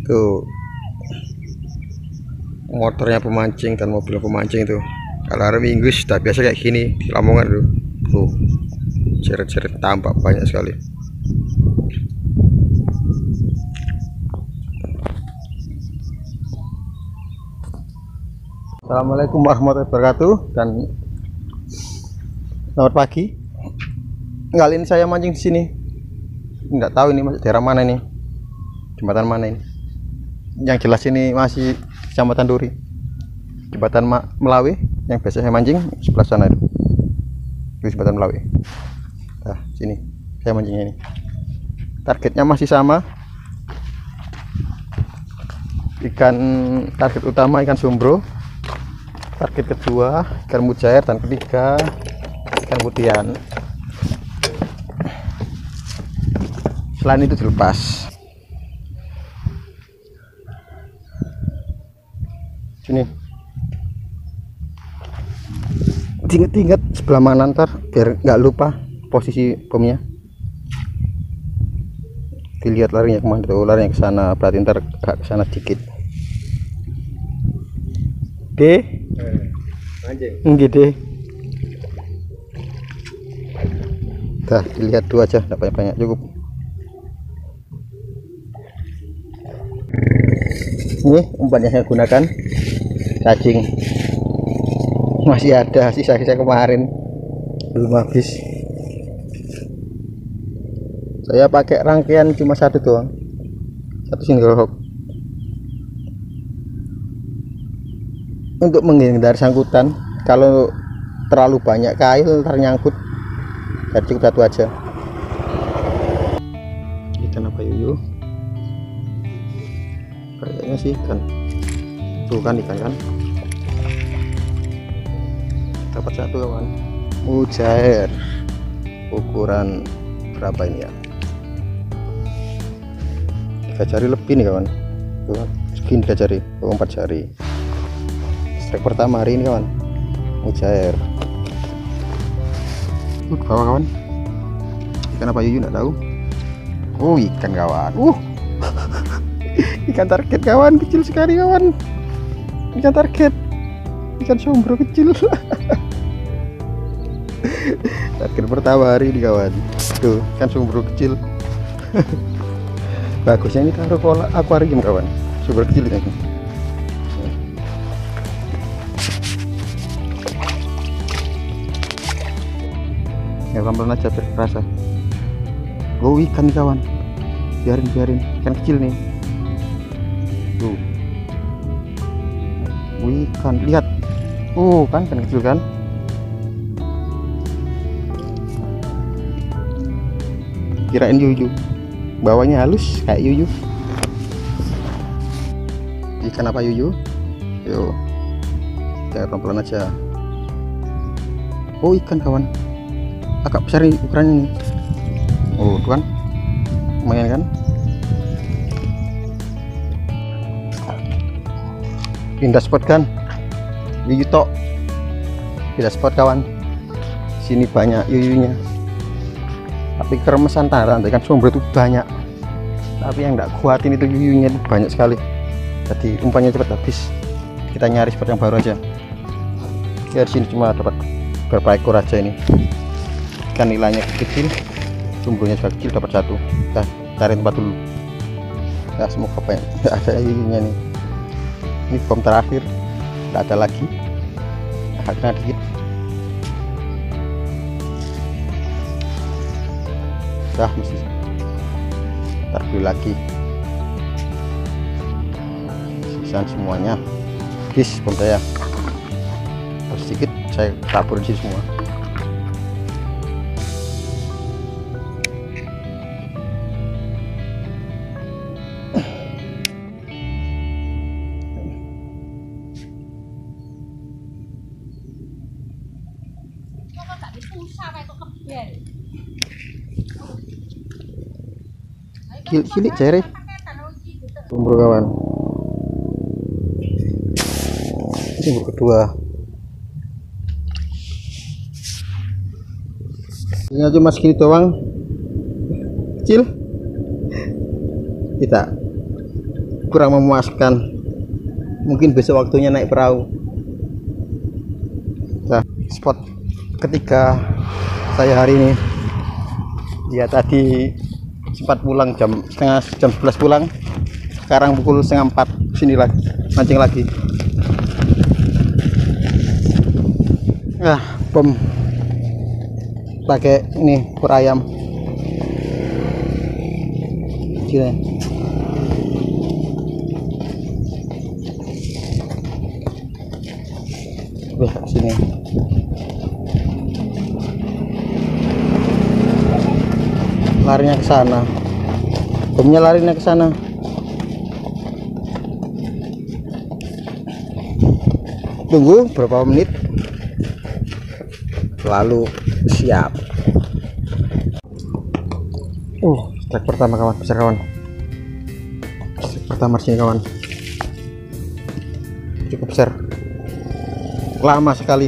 Tuh motornya pemancing dan mobil pemancing itu. Kalau hari Minggu sudah biasa kayak gini di Lamongan tuh. Tuh seret-seret tampak banyak sekali. Assalamualaikum warahmatullahi wabarakatuh dan selamat pagi. Kali ini saya mancing di sini. Nggak tahu ini masih daerah mana ini, jembatan mana ini. Yang jelas ini masih Kecamatan Duri, jembatan Melawi yang biasa saya mancing sebelah sana itu jembatan Melawi. Nah sini saya mancingnya ini. Targetnya masih sama, ikan target utama ikan sombro, target kedua ikan mujair, dan ketiga ikan putihan. Selain itu dilepas. Sini diinget-inget sebelah mana ntar biar nggak lupa posisi bomnya. Dilihat larinya kemana tuh, larinya ke sana, berarti ntar agak ke sana dikit. Enggak deh. Dah dilihat dua aja, enggak banyak-banyak, cukup. Ini umpan yang saya gunakan cacing, masih ada sisa-sisa kemarin, belum habis. Saya pakai rangkaian cuma satu doang, satu single hook, untuk menghindari sangkutan. Kalau terlalu banyak kail ntar nyangkut, jadi cukup satu aja. Ikan apa yuyu? Kayaknya sih ikan. Tuh kan ikan kan. Dapat satu kawan. Mujair. Ukuran berapa ini ya? 3 jari lebih nih kawan. Tuh kan. Segini 3 jari, 4 jari. Strike pertama hari ini kawan. Mujair. Ke bawah kawan. Ikan apa yuyu nggak tahu. Oh ikan kawan. Ikan target kawan, kecil sekali kawan. Ikan target, ikan sombro kecil. Target pertama hari ini kawan. Tuh ikan sombro kecil. Bagusnya ini taruh kolam akuarium kawan. Sombro kecil ini. Ya pelan-pelan aja terasa. Oh ikan nih kawan. Biarin ikan kecil nih. Tuh ikan, lihat. Kan kecil kan. Kirain yuyu, bawahnya halus kayak yuyu. Ikan apa yuyu? Yo, kita pelan-pelan aja. Ikan kawan, agak besar nih ukurannya nih. Tuh kan, lumayan kan. Pindah spot kan, yuyu tok. Pindah spot kawan. Sini banyak yuyunya. Tapi keremesan taran ikan sombro itu banyak. Tapi yang enggak kuatin itu yuyunya itu banyak sekali. Jadi umpannya cepat habis. Kita nyari spot yang baru aja. Ya di sini cuma dapat beberapa ekor aja ini. Ikan nilainya kecil, sombronya juga kecil, dapat satu. Kita cari tempat dulu. Ya semoga banyak ada yuyunya nih. Ini bom terakhir, tidak ada lagi. Agak dikit. Dah mesti. Ntar beli lagi. Sisaan semuanya. Bis bom saya. Terus sedikit saya taburin sih semua. Cilik jari sombro kawan. Sombro kedua ini cuma segini doang, kecil. Kita kurang memuaskan. Mungkin besok waktunya naik perahu. Nah, spot ketiga saya hari ini. Ya tadi sempat pulang jam 11 pulang. Sekarang pukul setengah 4 sini lagi mancing lagi. Nah, bom pakai ini ekor ayam. Sini. Sini. Larinya ke sana. Bomnya larinya ke sana. Tunggu berapa menit. Lalu siap. Strike pertama kawan, besar kawan. Strike pertama sini kawan. Cukup besar. Lama sekali.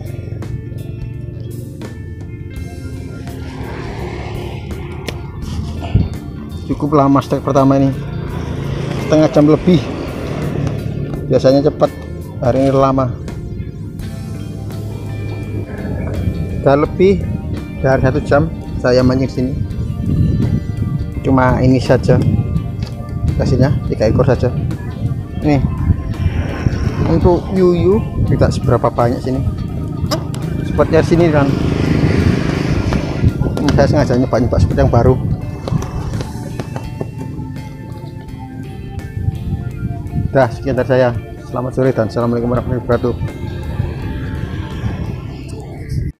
Cukup lama strike pertama ini. Setengah jam lebih. Biasanya cepat, hari ini lama. Sudah lebih dari 1 jam saya mancing sini. Cuma ini saja. Kasihnya 3 ekor saja. Nih. Untuk yuyu tidak seberapa banyak sini. Spotnya sini kan. Saya sengaja nyoba spot yang baru. Dah, sekian dari saya. Selamat sore dan assalamualaikum warahmatullahi wabarakatuh.